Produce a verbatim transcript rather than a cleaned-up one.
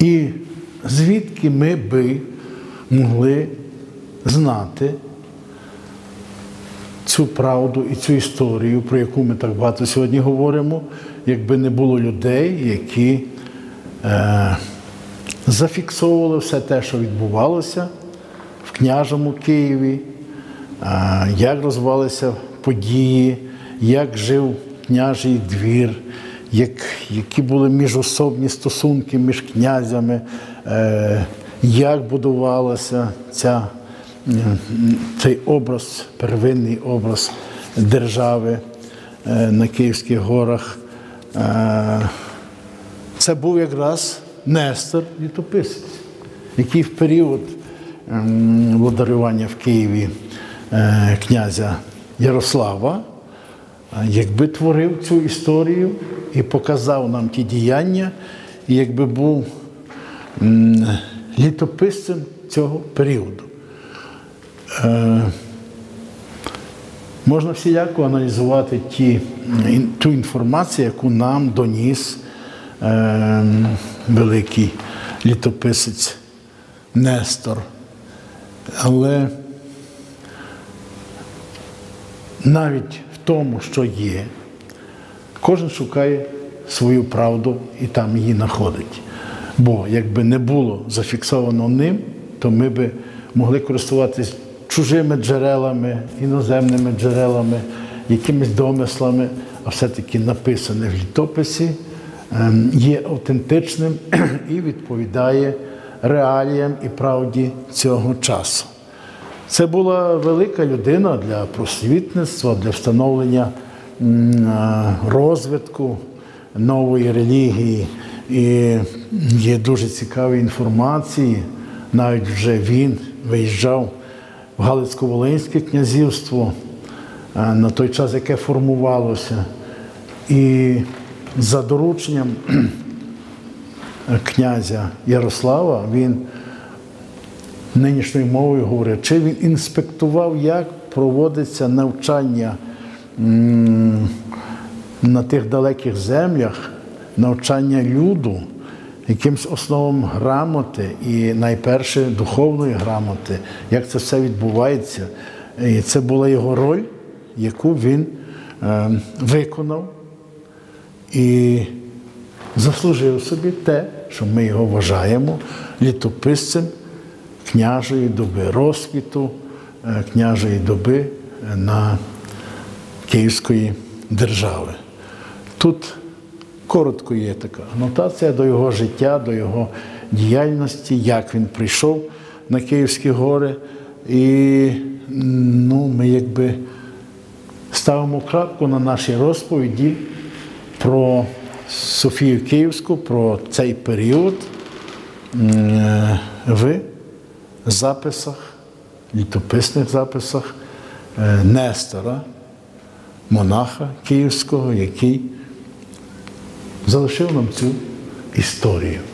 І звідки ми би могли знати цю правду і цю історію, про яку ми так багато сьогодні говоримо, якби не було людей, які е, зафіксовували все те, що відбувалося в княжому Києві, е, як розвивалися події, як жив княжий двір, як, які були міжособні стосунки між князями, е, як будувалася ця, цей образ, первинний образ держави е, на Київських горах. Е, це був якраз Нестор Літописець, який в період е, владарювання в Києві е, князя Ярослава якби творив цю історію і показав нам ті діяння, і якби був м, літописцем цього періоду. Е, можна всіляко аналізувати ті, ту інформацію, яку нам доніс е, великий літописець Нестор. Але навіть в тому, що є, кожен шукає свою правду і там її знаходить. Бо якби не було зафіксовано ним, то ми би могли користуватись чужими джерелами, іноземними джерелами, якимись домислами, а все-таки написане в літописі є автентичним і відповідає реаліям і правді цього часу. Це була велика людина для просвітництва, для встановлення розвитку нової релігії. І є дуже цікаві інформації. Навіть вже він виїжджав в Галицько-Волинське князівство на той час, яке формувалося. І за дорученням князя Ярослава він нинішньою мовою говорячи, він інспектував, як проводиться навчання на тих далеких землях, навчання люду, якимсь основам грамоти і найперше духовної грамоти, як це все відбувається. І це була його роль, яку він е, виконав і заслужив собі те, що ми його вважаємо літописцем княжої доби, розквіту княжої доби на Київської держави. Тут коротко є така анотація до його життя, до його діяльності, як він прийшов на Київські гори. І ну, ми якби ставимо крапку на нашій розповіді про Софію Київську, про цей період в записах, літописних записах Нестора, монаха київського, який залишив нам цю історію.